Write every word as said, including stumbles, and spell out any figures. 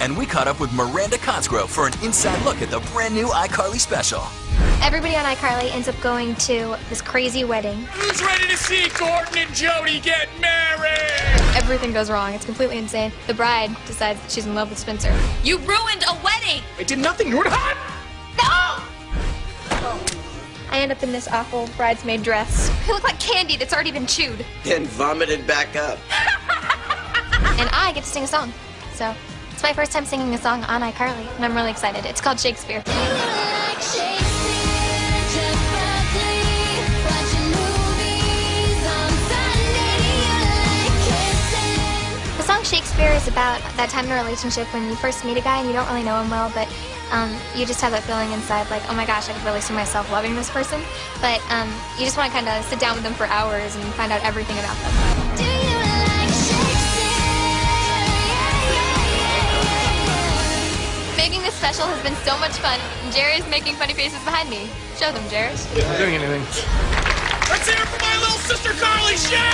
and we caught up with Miranda Cosgrove for an inside look at the brand new iCarly special. Everybody on iCarly ends up going to this crazy wedding. Who's ready to see Gordon and Jody get married? Everything goes wrong. It's completely insane. The bride decides that she's in love with Spencer. You ruined a wedding! I did nothing. You were hot. No! I end up in this awful bridesmaid dress. I look like candy that's already been chewed. And vomited back up. And I get to sing a song. So it's my first time singing a song on iCarly, and I'm really excited. It's called Shakespeare. The song Shakespeare is about that time in a relationship when you first meet a guy and you don't really know him well, but um, you just have that feeling inside like, oh my gosh, I could really see myself loving this person. But um, you just want to kind of sit down with them for hours and find out everything about them. Do you like Shakespeare? Making this special has been so much fun. Jerry is making funny faces behind me. Show them, Jerry. I'm not doing anything. Let's hear it for my little sister Carly Shay!